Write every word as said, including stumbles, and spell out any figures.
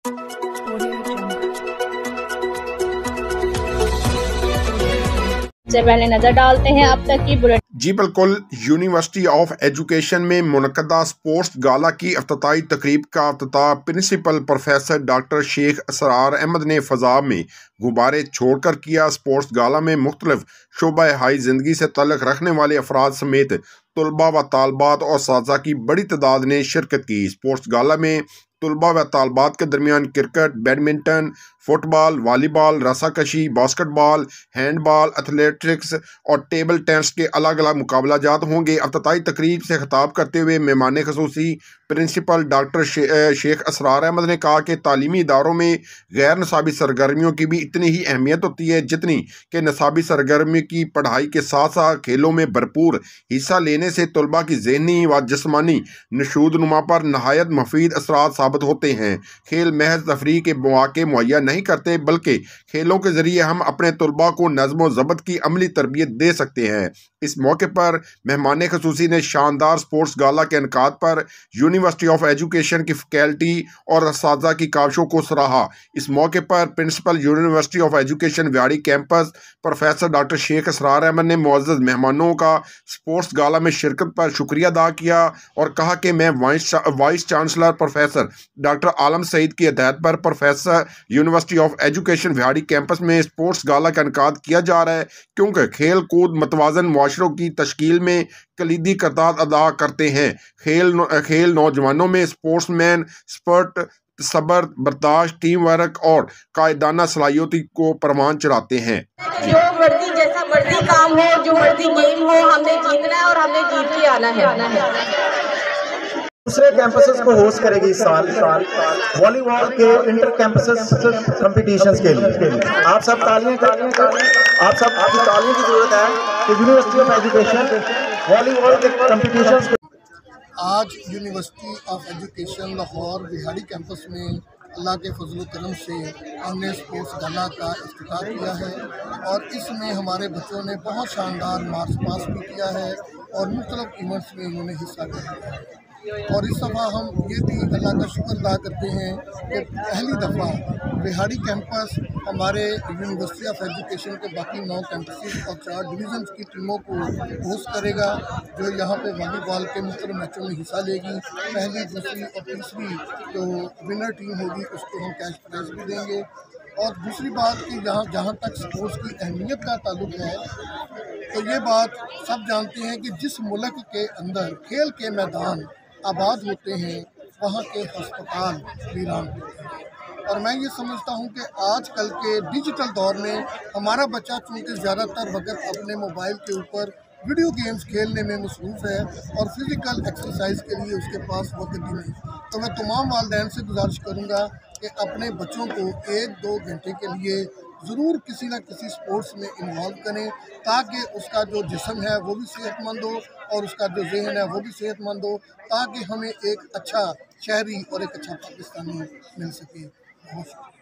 سے پہلے نظر ڈالتے ہیں اب تک کی بلٹ۔ جی بالکل، یونیورسٹی آف ایجوکیشن میں منعقدہ سپورٹس گالا کی افتتاحی تقریب کا افتتاح principal professor doctor Sheikh Israr Ahmad نے فضا میں غبارے چھوڑ کر کیا۔ سپورٹس گالا میں مختلف شعبہ ہائی زندگی سے تعلق رکھنے والے افراد سمیت طلباء و طالبات اور اساتذہ کی بڑی تعداد نے شرکت کی۔ سپورٹس گالا میں طلباء و طالبات کے درمیان کرکٹ، بیڈمنٹن، فٹ بال، والی بال، رسا کشی، basketball, handball, athletics اور ٹیبل ٹینس کے الگ الگ مقابلہ جات ہوں گے۔ افتتاحی تقریب سے خطاب کرتے ہوئے مہمان خصوصی پرنسپل ڈاکٹر شیخ اسرار احمد نے کہا کہ تعلیمی اداروں میں غیر نصابی سرگرمیوں کی بھی اتنی ہی اہمیت ہوتی ہے جتنی کہ نصابی سرگرمیوں کی۔ پڑھائی کے ساتھ ساتھ کھیلوں میں بھرپور حصہ لینے سے طلباء کی ذہنی و جسمانی نشود نما پر نہایت مفید اثرات ثابت ہوتے ہیں۔ کھیل محض تفریح کے مواقع مہیا نہیں کرتے بلکہ کھیلوں کے ذریعے ہم اپنے طلباء کو نظم و ضبط کی عملی تربیت دے سکتے ہیں۔ اس موقع پر مہمان خصوصی نے شاندار سپورٹس گالا کے انعقاد پر یونیورسٹی آف ایجوکیشن کی فیکلٹی اور اساتذہ کی کاوشوں کو سراہا۔ اس موقع پر principal university of education Vehari campus professor doctor Sheikh Israr Ahmad نے معزز مہمانوں کا سپورٹس گالا میں شرکت پر شکریہ ادا کیا اور کہا کہ میں vice chancellor professor doctor Alam Saeed کی ہدایت پر professor university of education Vehari campus میں سپورٹس گالا کا انعقاد کیا جا رہا ہے کیونکہ کھیل کود متوازن معاشروں کی تشکیل میں کلیدی کردار ادا کرتے ہیں۔ کھیل کھیل نوجوانوں میں سپورٹس مین اسپرٹ، صبر، برداشت، ٹیم ورک اور قائدانہ صلاحیتوں کو پروان چڑھاتے ہیں۔ جو مرضی جیسا مرضی کام ہو، جو مرضی گیم ہو، ہم نے جیتنا ہے اور ہم نے جیت کے آنا ہے۔ دوسرے کیمپسز کو ہوسٹ کرے گی اس سال والی بال کے انٹر کیمپسز کمپٹیشنز کے لیے۔ آپ سب تعلیم کریں، آپ سب آپ کی تعلیم کی ضرورت ہے کہ یونیورسٹی آف ایجوکیشن والی بال کے کمپٹیشنز۔ آج university of education Lahore Vehari campus میں اللہ کے فضل و کرم سے ہم نے سپورٹس گالا کا افتتاح کیا ہے اور اس میں ہمارے بچوں نے بہت شاندار مارچ پاس بھی کیا ہے اور مختلف ایونٹس میں انہوں نے حصہ لیا ہے۔ اور اس دفعہ ہم یہ بھی اللہ کا شکر ادا کرتے ہیں کہ پہلی دفعہ بہاڑی کیمپس ہمارے یونیورسٹی آف ایجوکیشن کے باقی نو کیمپسز اور چار ڈویژنس کی ٹیموں کو ہوسٹ کرے گا جو یہاں پہ والی بال کے مختلف میچوں میں حصہ لے گی۔ پہلی، دوسری اور تیسری جو ونر ٹیم ہوگی اس کو ہم کیش پرائز بھی دیں گے۔ اور دوسری بات کہ یہاں جہاں تک سپورٹس کی اہمیت کا تعلق ہے تو یہ بات سب جانتے ہیں کہ جس ملک کے اندر کھیل کے میدان آباد ہوتے ہیں وہاں کے ہسپتال ویران ہوتے ہیں۔ اور میں یہ سمجھتا ہوں کہ آج کل کے ڈیجیٹل دور میں ہمارا بچہ چونکہ زیادہ تر وقت اپنے موبائل کے اوپر ویڈیو گیمز کھیلنے میں مصروف ہے اور فزیکل ایکسرسائز کے لیے اس کے پاس وقت بھی نہیں، تو میں تمام والدین سے گزارش کروں گا کہ اپنے بچوں کو ایک دو گھنٹے کے لیے ضرور کسی نہ کسی سپورٹس میں انوالو کریں تاکہ اس کا جو جسم ہے وہ بھی صحت مند ہو اور اس کا جو ذہن ہے وہ بھی صحت مند ہو، تاکہ ہمیں ایک اچھا شہری اور ایک اچھا پاکستانی مل سکے۔ بہت شکریہ۔